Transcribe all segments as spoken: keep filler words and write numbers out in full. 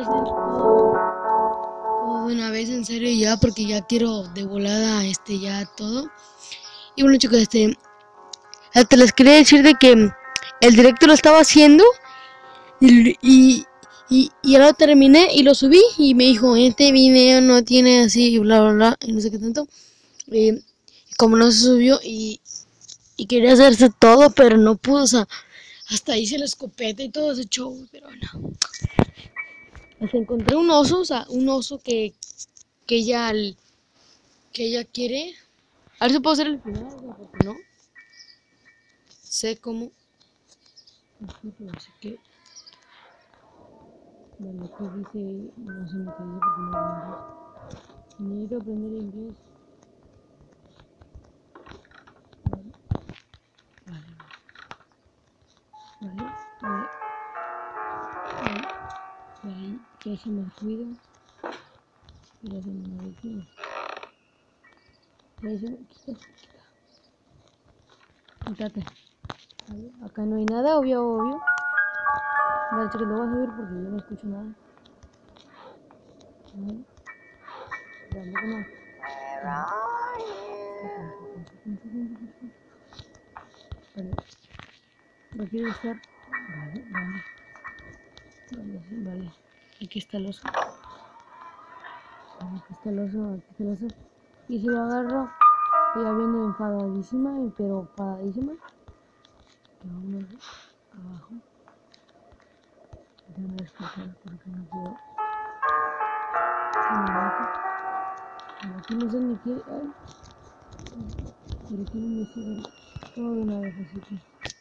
hacer todo, todo de una vez, en serio, ya, porque ya quiero de volada, este, ya todo. Y bueno, chicos, este, hasta les quería decir de que el directo lo estaba haciendo y, y, y, y ahora terminé y lo subí y me dijo, este video no tiene así, bla, bla, bla, y no sé qué tanto. Eh, como no se subió y, y quería hacerse todo, pero no pudo, o sea, hasta hice la escopeta y todo ese show, pero no. Hasta encontré un oso, o sea, un oso que, que ella, que ella quiere. A ver si puedo hacer el final, o sea, porque no sé cómo. Así que, bueno, aquí dice, no sé lo que dice porque no hablo inglés. Necesito aprender inglés. Vale, vale, vale, vale, vale, ya se me cuido. Ya se me cuido. Ya se me quita, quita. Quítate. Vale, acá no hay nada, obvio, obvio. Vale, chicos, lo voy a subir porque yo no escucho nada. Vale. Tampoco no. Vale. No quiero estar. Vale, vale. Vale, sí, vale. Aquí está el oso. Vale, aquí está el oso, aquí está el oso. Y si lo agarro, ella viene enfadadísima, pero enfadadísima. Vámonos abajo. Déjame explicar porque no puedo. Aquí no sé ni qué. Ay. Pero aquí no me sirve todo de una vez, así que.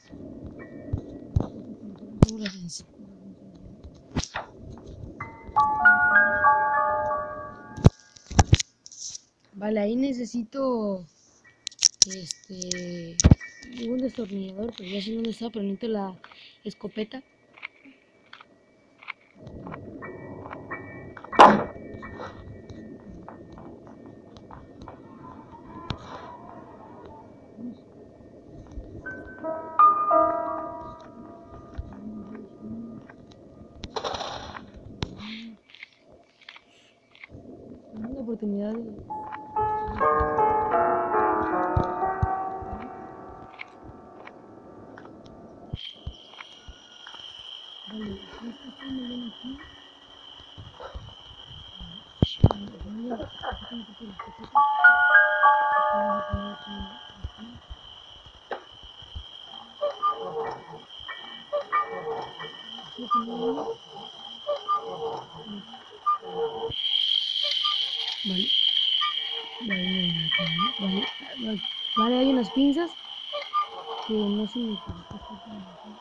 Vale, ahí necesito este un destornillador, pero ya sé dónde está, pero necesito la escopeta. Una oportunidad de... Vale, si esto está muy bien aquí. Vale, voy a sacar un poco la escopeta. Vamos a poner aquí, aquí. Así que no hay. Vale, vale, no hay nada, vale, vale, vale, hay unas pinzas que no sé ni por qué se ponen aquí.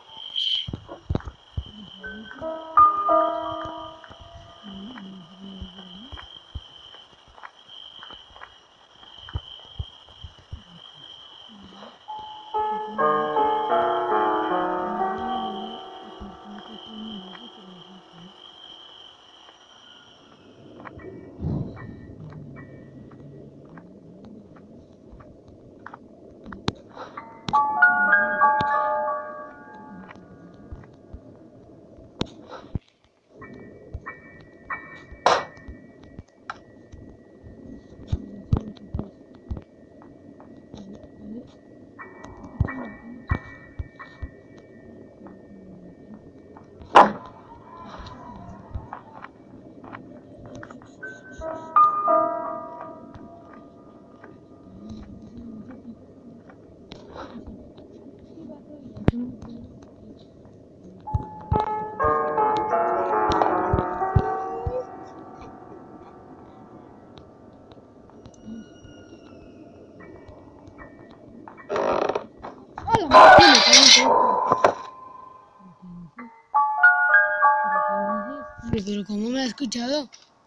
Pero ¿cómo me ha escuchado?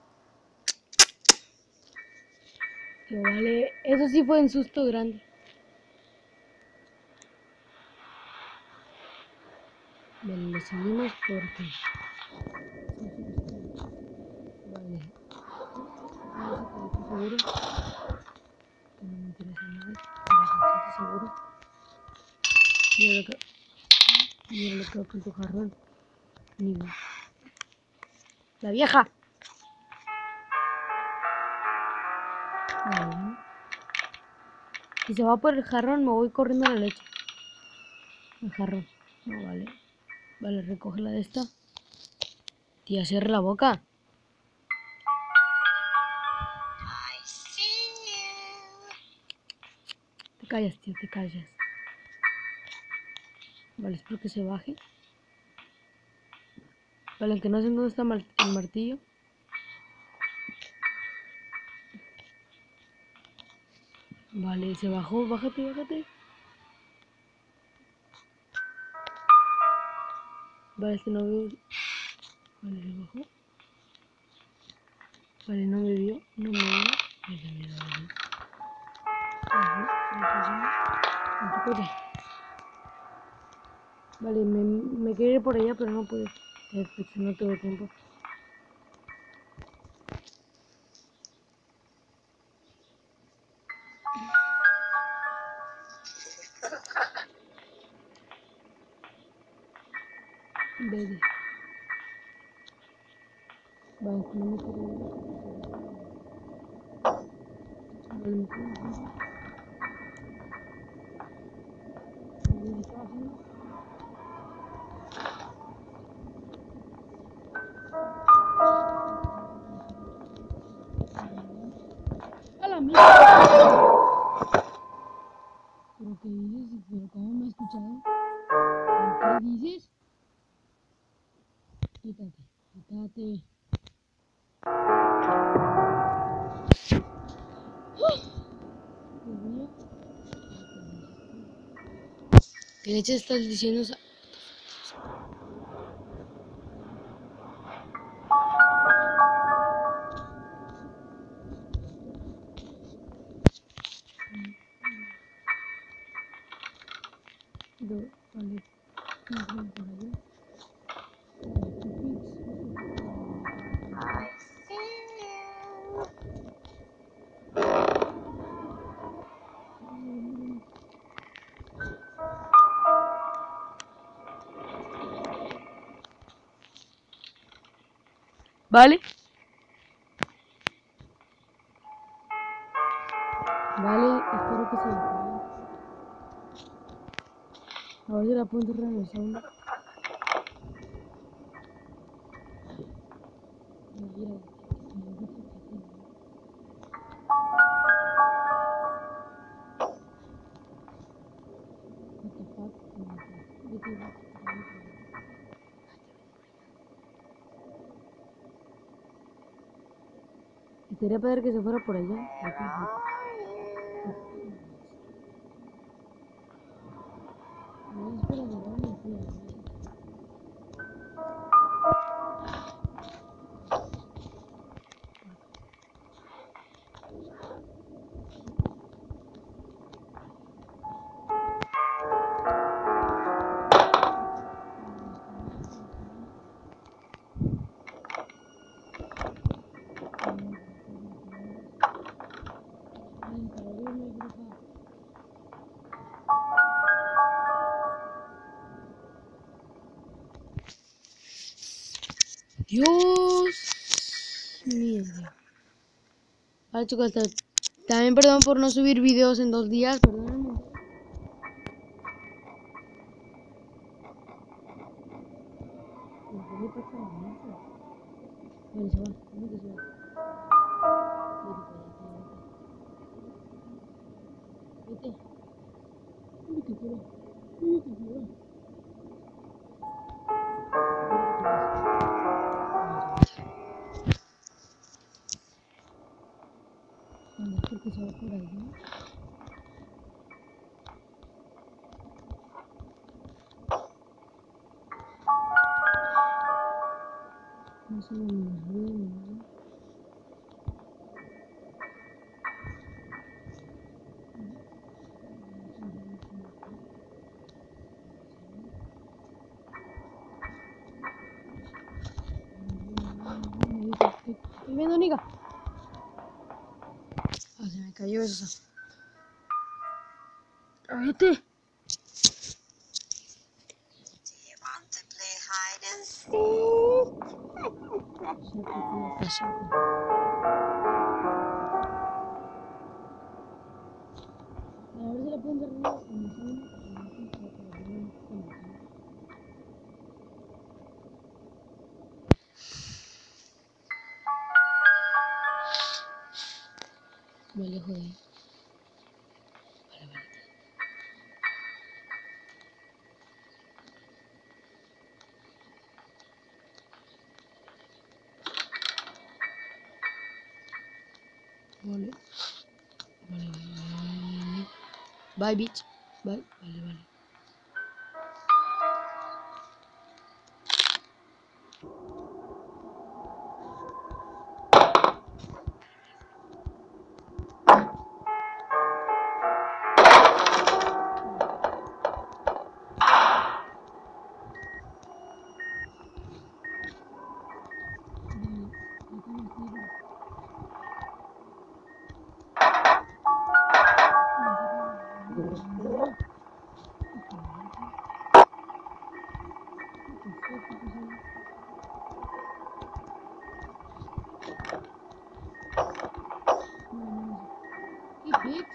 Que vale, eso sí fue un susto grande. Vale, lo seguimos porque... Vale. Seguro. Que no me interesa nada. Estoy seguro. Mira lo que... Mira lo que ha puesto jarrón. Nigo. La vieja. Vale. Si se va por el jarrón, me voy corriendo a la leche. El jarrón. No, vale. Vale, recoge la de esta. Tía, cierra la boca. Te callas, tío, te callas. Vale, espero que se baje. Vale, que no sé dónde está el martillo. Vale, se bajó, bájate, bájate. Vale, este no veo. Vale, se bajó. Vale, no me vio, no me vio. Vale, mira, vale. Vale, vale, me, me quiero ir por allá, pero no puedo. Perfecto, no tengo tiempo. Vale. Vale, no me quiero ir. Vale, me quiero ir. Vale, ¿qué estaba haciendo? ¡A la mierda! ¿Pero qué dices? ¿Pero cómo me has escuchado? ¿Pero qué dices? Quítate, quítate. Dios mío. ¿Qué leche estás diciendo? Do, vale, no, por allá. Vale. Vale, espero que se vaya. A ver si la puedo enterrar en el segundo. Mira, estaría padre que se fuera por allá. No, espera, no, no, no. Dios mío. Vale, chicos, también perdón por no subir videos en dos días, perdónenme. Vale, se va, ¿cómo que se va? Vete, vete. Vete, que se va. Vete, que se va. Vale, porque se va por ahí, ¿no? No se me olvide, ¿no? Estoy viendo, Nica. Ah, se me cayó eso. Vete. Do you want to play hide and seek? A ver si la pueden cerrar. Vale, joder. Vale, vale. Vale. Vale, vale. Bye, bitch. Bye. Vale, vale. ¿Qué bitch?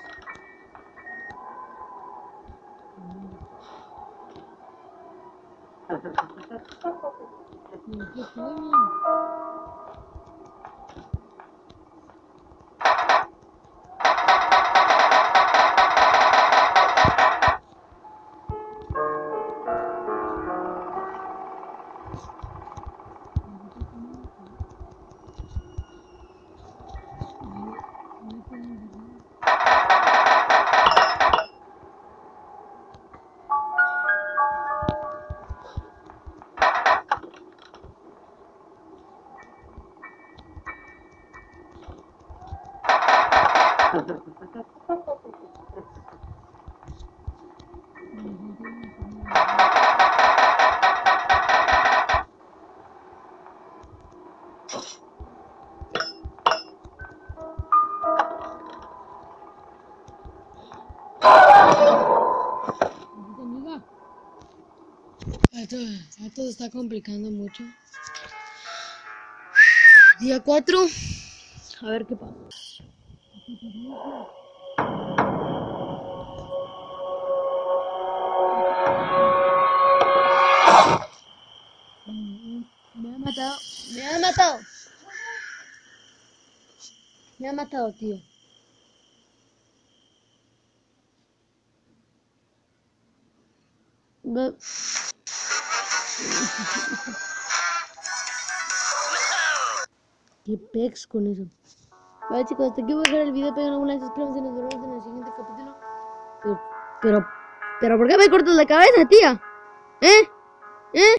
¿Qué fue, man? Esto, esto se está complicando mucho. Día cuatro. A ver qué pasa. Me ha matado. Me ha matado. Me ha matado, tío. No. Qué pex con eso. Vale, chicos, hasta aquí voy a dejar el video. Peguen un like, suscríbanse y nos vemos en el siguiente capítulo. Pero, pero, pero, ¿por qué me cortas la cabeza, tía? ¿Eh? ¿Eh?